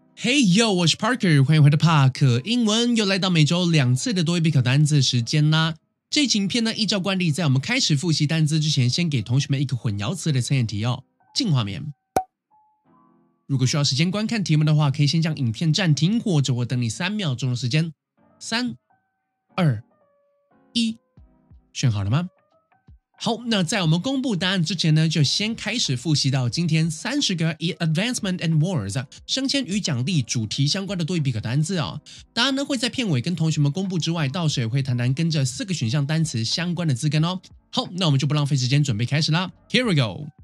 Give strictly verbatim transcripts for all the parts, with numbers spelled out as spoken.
Hey yo， 我是 Parker， 欢迎回到帕克英文，又来到每周两次的多益必考单字时间啦。这期影片呢，依照惯例，在我们开始复习单字之前，先给同学们一个混淆词的测验题哦。进画面。如果需要时间观看题目的话，可以先将影片暂停，或者我等你三秒钟的时间。三、二、一，选好了吗？好，那在我们公布答案之前呢，就先开始复习到今天三十个以 Advancement and Awards 升迁与奖励主题相关的多益必考单字哦。答案呢会在片尾跟同学们公布之外，到时也会谈谈跟这四个选项单词相关的字根哦。好，那我们就不浪费时间，准备开始啦。Here we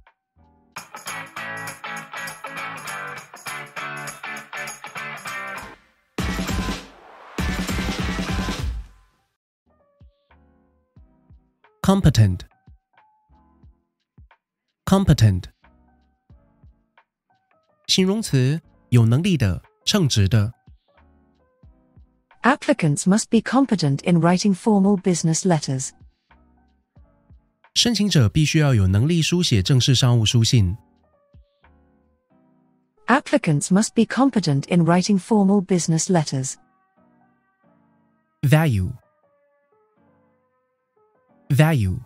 go。Competent Competent 形容词，有能力的，称职的。 Applicants must be competent in writing formal business letters. 申请者必须要有能力书写正式商务书信。 Applicants must be competent in writing formal business letters. Value Value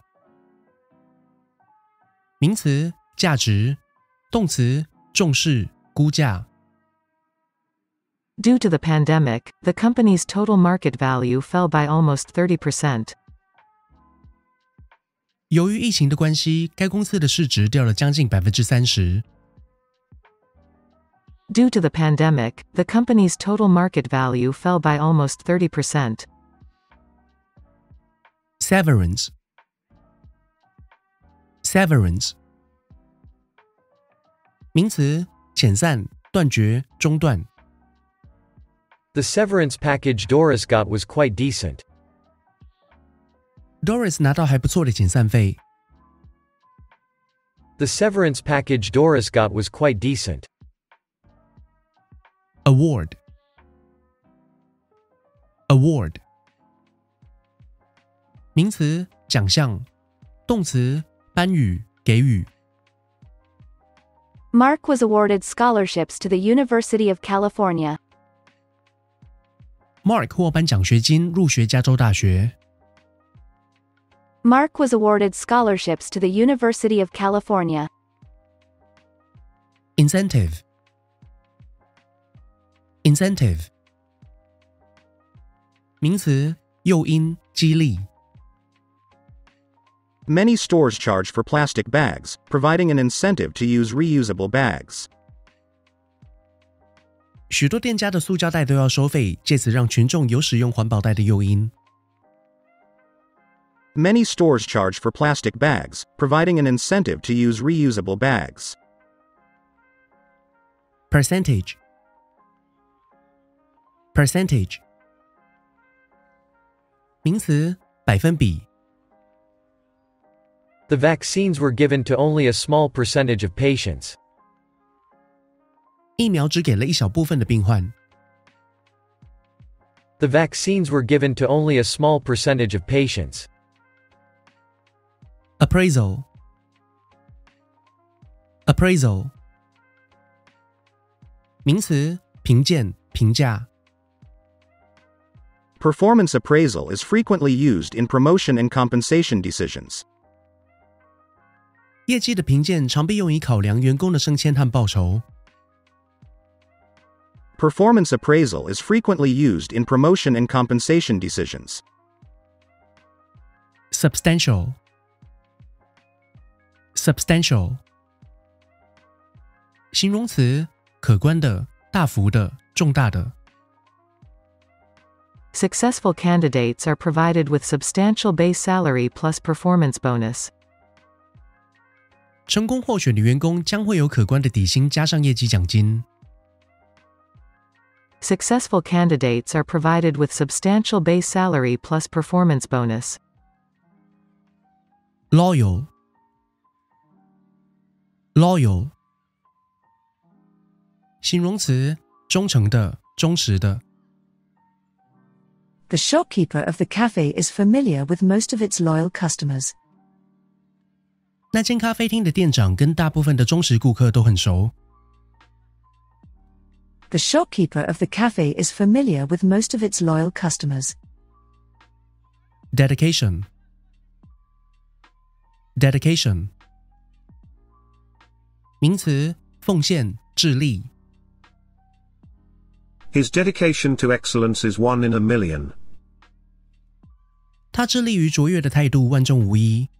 名词，价值；动词，重视、估价。 Due to the pandemic, the company's total market value fell by almost thirty percent. 由于疫情的关系，该公司的市值掉了将近 百分之三十。 Due to the pandemic, the company's total market value fell by almost thirty percent. Severance Severance 名词，遣散、断绝、中断。 The severance package Doris got was quite decent. Doris 拿到还不错的遣散费。 The severance package Doris got was quite decent. Award Award 名词，奖项；动词，颁予、给予。 Mark was awarded scholarships to the University of California. Mark 获颁奖学金入学加州大学。 Mark was awarded scholarships to the University of California. Incentive Incentive 名词，诱因、激励。 Many stores charge for plastic bags, providing an incentive to use reusable bags. 许多店家的塑胶袋都要收费，借此让群众有使用环保袋的诱因。 Many stores charge for plastic bags, providing an incentive to use reusable bags. Percentage Percentage 名词，百分比。 The vaccines were given to only a small percentage of patients. 疫苗只给了一小部分的病患。 The vaccines were given to only a small percentage of patients. Appraisal Appraisal 名词，评鉴、评价。 Performance appraisal is frequently used in promotion and compensation decisions. 业绩的评鉴常被用以考量员工的升迁和报酬。 Performance appraisal is frequently used in promotion and compensation decisions. Substantial Substantial 形容词，可观的、大幅的、重大的。 Successful candidates are provided with substantial base salary plus performance bonus. 成功获选的员工将会有可观的底薪加上业绩奖金。 Successful candidates are provided with substantial base salary plus performance bonus. Loyal Loyal 形容词，忠诚的、忠实的。 The shopkeeper of the cafe is familiar with most of its loyal customers. 那间咖啡厅的店长跟大部分的忠实顾客都很熟。 The shopkeeper of the cafe is familiar with most of its loyal customers. Dedication. Dedication. 名词，奉献、致力。 His dedication to excellence is one in a million. 他致力于卓越的态度万中无一。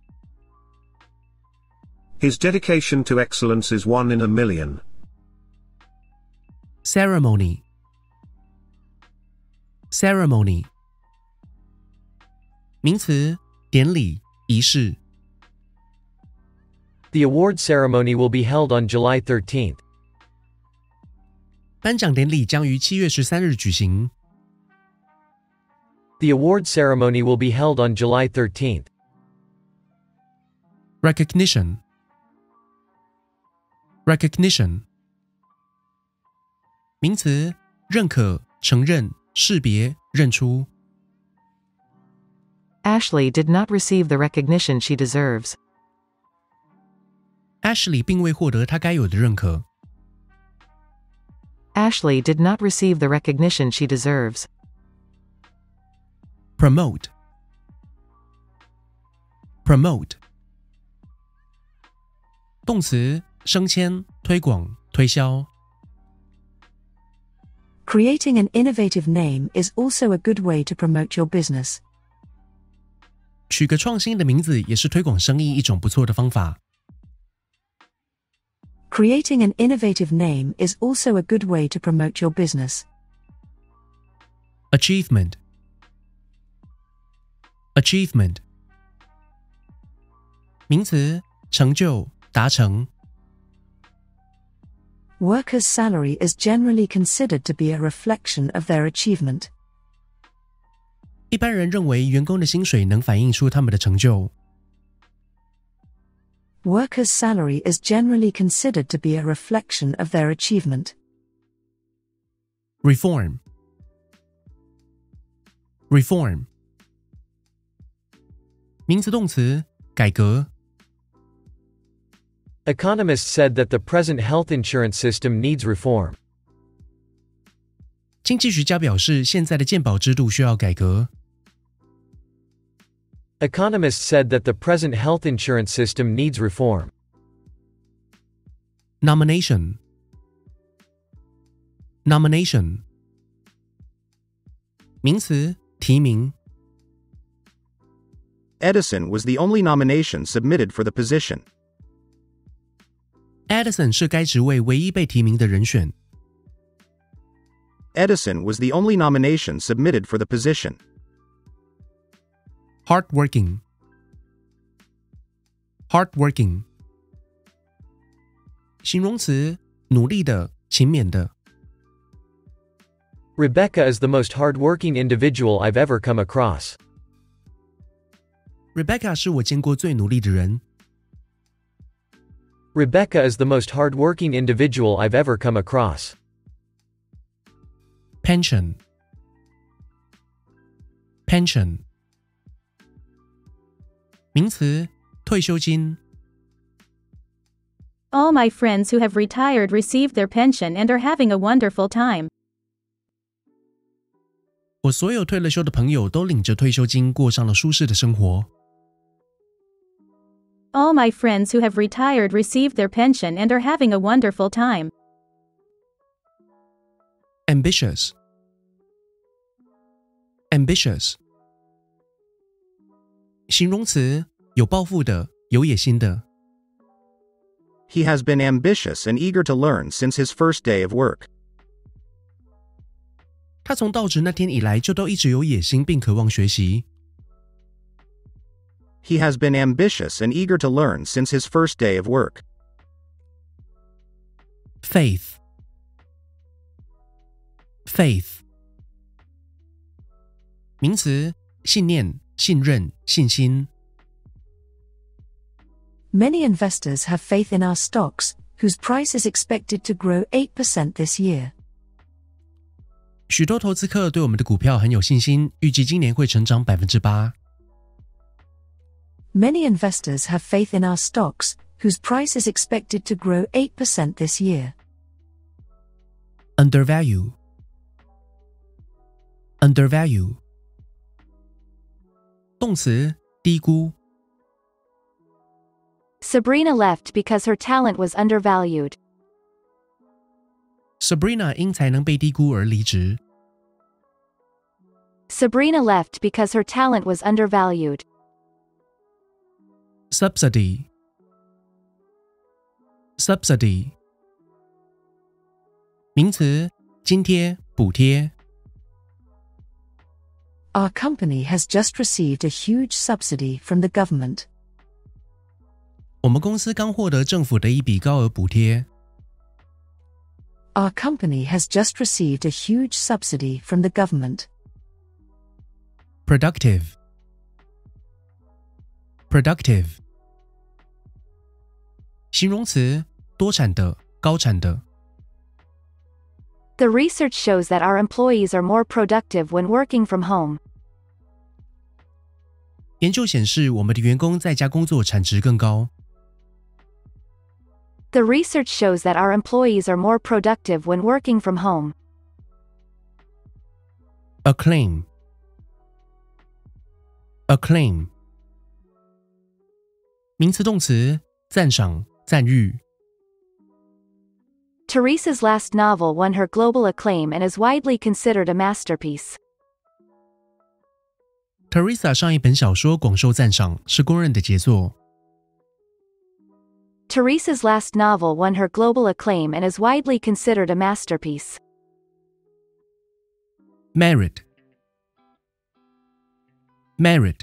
His dedication to excellence is one in a million. Ceremony. Ceremony. 名词，典礼、仪式。 The award ceremony will be held on July thirteenth. 颁奖典礼将于七月十三日举行。 The award ceremony will be held on July thirteenth. Recognition. Recognition. 名词，认可、承认、识别、认出。 Ashley did not receive the recognition she deserves. Ashley 并未获得她该有的认可。 Ashley did not receive the recognition she deserves. Promote. Promote. 动词，升迁、推广、推销。 Creating an innovative name is also a good way to promote your business. 取个创新的名字也是推广生意一种不错的方法。 Creating an innovative name is also a good way to promote your business. Achievement. Achievement. 名词，成就、达成。 Workers' salary is generally considered to be a reflection of their achievement. 一般人认为员工的薪水能反映出他们的成就。 Workers' salary is generally considered to be a reflection of their achievement. Reform. Reform. 名词动词，改革。 Economists said that the present health insurance system needs reform. 经济学家表示，现在的健保制度需要改革。 Economists said that the present health insurance system needs reform. Nomination. Nomination. 名词，提名。 Edison was the only nomination submitted for the position. Edison 是该职位唯一被提名的人选。 Edison was the only nomination submitted for the position. Hardworking. Hardworking. 形容词，努力的、勤勉的。 Rebecca is the most hardworking individual I've ever come across. Rebecca 是我见过最努力的人。 Rebecca is the most hardworking individual I've ever come across. Pension. Pension. 名词，退休金。 All my friends who have retired received their pension and are having a wonderful time. 我所有退了休的朋友都领着退休金，过上了舒适的生活。 All my friends who have retired received their pension and are having a wonderful time. Ambitious. Ambitious. 形容词，有抱负的，有野心的。 He has been ambitious and eager to learn since his first day of work. 他从到职那天以来就都一直有野心并渴望学习。 He has been ambitious and eager to learn since his first day of work. Faith. Faith. 名词，信念、信任、信心。 Many investors have faith in our stocks, whose price is expected to grow eight percent this year. 许多投资客对我们的股票很有信心，预计今年会成长百分之八。 Many investors have faith in our stocks, whose price is expected to grow eight percent this year. undervalue undervalue 动词低估 Sabrina left because her talent was undervalued. Sabrina 因才能被低估而离职 Sabrina left because her talent was undervalued. subsidy subsidy 名词津贴补贴 Our company has just received a huge subsidy from the government. 我们公司刚获得政府的一笔高额补贴 Our company has just received a huge subsidy from the government. productive productive 形容词多产的高产的 The research shows that our employees are more productive when working from home. 研究显示我们的员工在家工作产值更高 The research shows that our employees are more productive when working from home. acclaim acclaim 名词动词赞赏赞誉 Teresa's last novel won her global acclaim and is widely considered a masterpiece. Teresa 上一本小说广受赞赏，是公认的杰作。 Teresa's last novel won her global acclaim and is widely considered a masterpiece. Merit Merit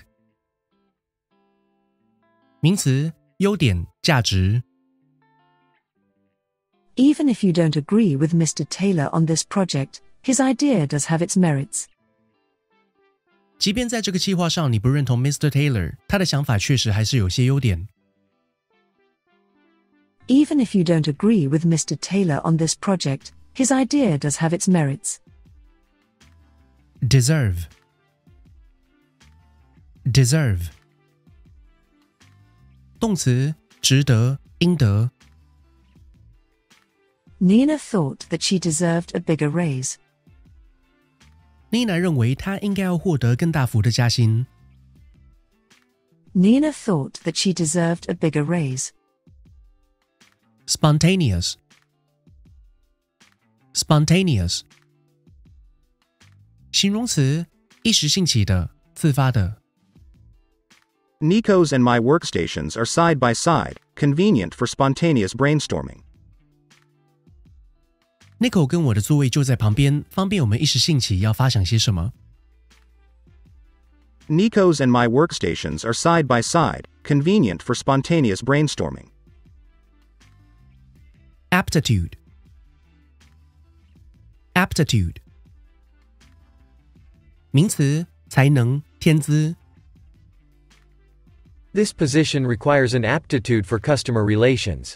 名词优点价值 Even if you don't agree with Mister Taylor on this project, his idea does have its merits. 即便在这个计划上你不认同 Mister Taylor， 他的想法确实还是有些优点。 Even if you don't agree with Mister Taylor on this project, his idea does have its merits. Deserve Deserve 动词值得应得 Nina thought that she deserved a bigger raise. Nina 认为她应该要获得更大幅的加薪。 Nina thought that she deserved a bigger raise. Spontaneous Spontaneous 形容词一时兴起的自发的 Nico's and my workstations are side by side, convenient for spontaneous brainstorming. Nico 跟我的座位就在旁边，方便我们一时兴起要发想些什么。 Nico's and my workstations are side by side, convenient for spontaneous brainstorming. Aptitude Aptitude 名词才能天资 This position requires an aptitude for customer relations.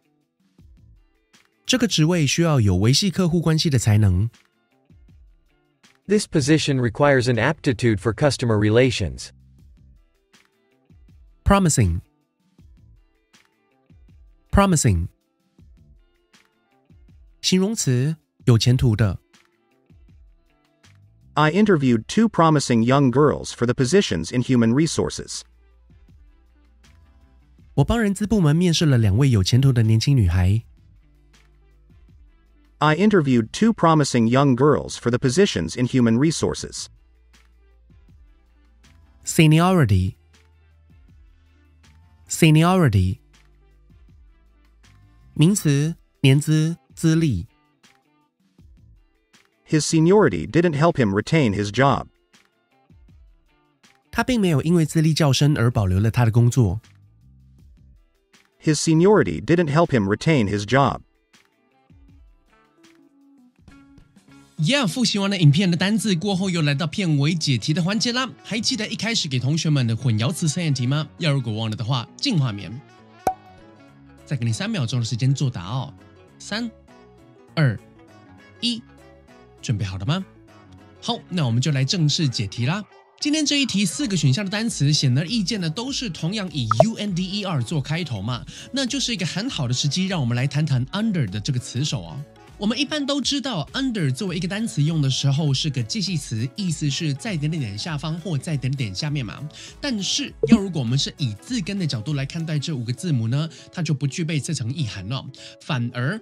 这个职位需要有维系客户关系的才能。 This position requires an aptitude for customer relations. Promising Promising 形容词有前途的。 I interviewed two promising young girls for the positions in human resources. 我帮人资部门面试了两位有前途的年轻女孩。 I interviewed two promising young girls for the positions in human resources. Seniority Seniority 名词年资资历。 His seniority didn't help him retain his job. 他并没有因为资历较深而保留了他的工作。 His seniority didn't help him retain his job. Yeah， 复习完了影片的单字过后，又来到片尾解题的环节啦。还记得一开始给同学们的混淆词测验题吗？要如果忘了的话，进画面。再给你三秒钟的时间作答哦。三、二、一，准备好了吗？好，那我们就来正式解题啦。今天这一题四个选项的单词，显而易见的都是同样以 U N D E R 做开头嘛，那就是一个很好的时机，让我们来谈谈 under 的这个词首哦。 我们一般都知道 under 作为一个单词用的时候是个介系词，意思是在点点点下方或在点点下面嘛。但是要如果我们是以字根的角度来看待这五个字母呢，它就不具备这层意涵了。反而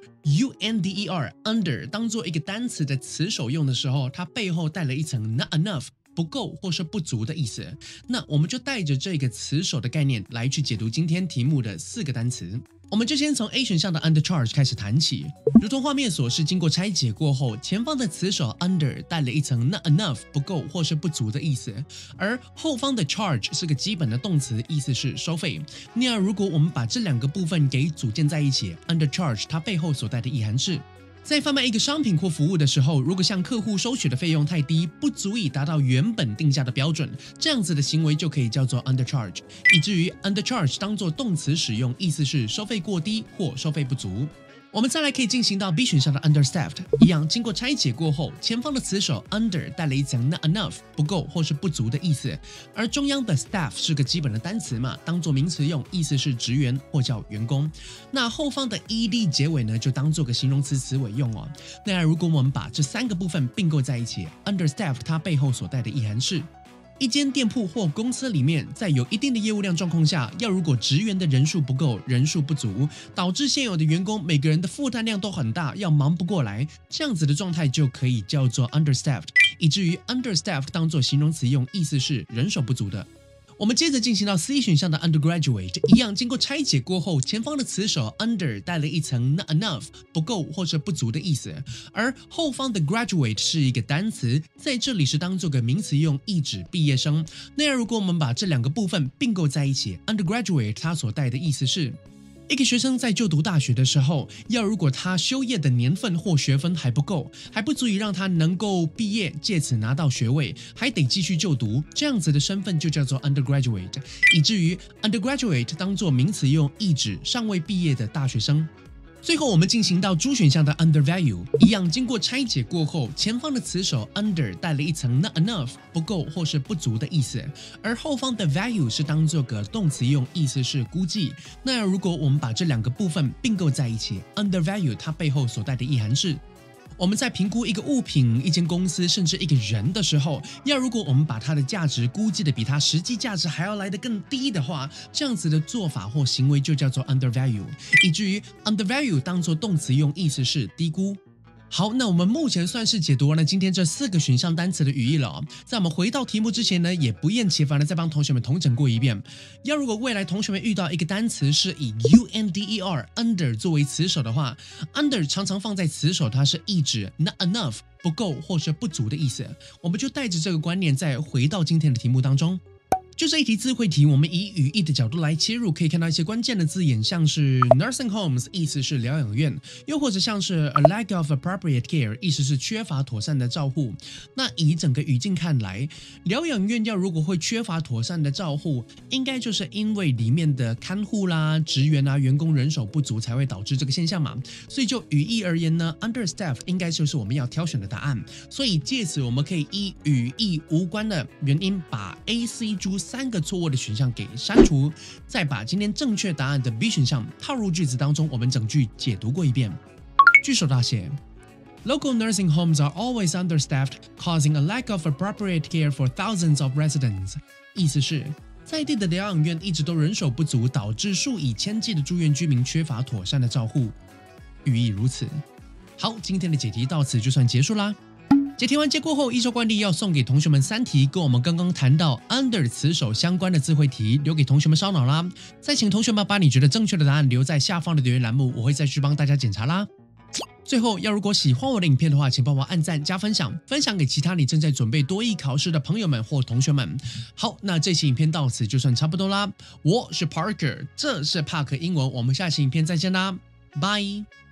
under under 当做一个单词的词首用的时候，它背后带了一层 not enough 不够或是不足的意思。那我们就带着这个词首的概念来去解读今天题目的四个单词。我们就先从 A 选项的 undercharge 开始谈起，如同画面所示，经过拆解过后，前方的词首 under 带了一层 not enough 不够或是不足的意思，而后方的 charge 是个基本的动词，意思是收费。那样如果我们把这两个部分给组建在一起 ，undercharge 它背后所带的意涵是，在贩卖一个商品或服务的时候，如果向客户收取的费用太低，不足以达到原本定价的标准，这样子的行为就可以叫做 undercharge， 以至于 undercharge 当作动词使用，意思是收费过低或收费不足。我们再来可以进行到 B 选项的 understaffed， 一样经过拆解过后，前方的词首 under 带了一层 not enough 不够或是不足的意思，而中央的 staff 是个基本的单词嘛，当做名词用，意思是职员或叫员工。那后方的 ed 结尾呢，就当做个形容词词尾用哦。那如果我们把这三个部分并购在一起 ，understaffed 它背后所带的意涵是，一间店铺或公司里面，在有一定的业务量状况下，要如果职员的人数不够，人数不足，导致现有的员工每个人的负担量都很大，要忙不过来，这样子的状态就可以叫做 understaffed， 以至于 understaffed 当作形容词用，意思是人手不足的。我们接着进行到 C 选项的 undergraduate， 一样经过拆解过后，前方的词首 under 带了一层 not enough 不够或者不足的意思，而后方的 graduate 是一个单词，在这里是当做个名词用，意指毕业生。那样如果我们把这两个部分并购在一起 ，undergraduate 它所带的意思是，一个学生在就读大学的时候，要如果他修业的年份或学分还不够，还不足以让他能够毕业，借此拿到学位，还得继续就读，这样子的身份就叫做 undergraduate， 以至于 undergraduate 当作名词用，意指尚未毕业的大学生。最后我们进行到 D 选项的 undervalue， 一样经过拆解过后，前方的词首 under 带了一层 not enough 不够或是不足的意思，而后方的 value 是当做个动词用，意思是估计。那如果我们把这两个部分并购在一起 ，undervalue 它背后所带的意涵是，我们在评估一个物品、一间公司甚至一个人的时候，要如果我们把它的价值估计的比它实际价值还要来得更低的话，这样子的做法或行为就叫做 undervalue， 以至于 undervalue 当作动词用，意思是低估。好，那我们目前算是解读完了今天这四个选项单词的语义了哦。在我们回到题目之前呢，也不厌其烦的再帮同学们统整过一遍。要如果未来同学们遇到一个单词是以 under under 作为词首的话 ，under 常常放在词首，它是意指 not enough 不够或是不足的意思。我们就带着这个观念再回到今天的题目当中。就这一题智慧题，我们以语义的角度来切入，可以看到一些关键的字眼，像是 nursing homes 意思是疗养院，又或者像是 a lack of appropriate care 意思是缺乏妥善的照护。那以整个语境看来，疗养院要如果会缺乏妥善的照护，应该就是因为里面的看护啦、职员啊、员工人手不足才会导致这个现象嘛。所以就语义而言呢 ，understaffed 应该就是我们要挑选的答案。所以借此我们可以依语义无关的原因，把 A、C、D三个错误的选项给删除，再把今天正确答案的 B 选项套入句子当中，我们整句解读过一遍。句首大写 Local nursing homes are always understaffed, causing a lack of appropriate care for thousands of residents. 意思是，在地的疗养院一直都人手不足，导致数以千计的住院居民缺乏妥善的照护。语义如此。好，今天的解题到此就算结束啦。解题完结过后，依照惯例要送给同学们三题跟我们刚刚谈到 under 词首相关的智慧题，留给同学们烧脑啦。再请同学们把你觉得正确的答案留在下方的留言栏目，我会再去帮大家检查啦。最后，要如果喜欢我的影片的话，请帮我按赞加分享，分享给其他你正在准备多益考试的朋友们或同学们。好，那这期影片到此就算差不多啦。我是 Parker， 这是帕克英文，我们下期影片再见啦，拜。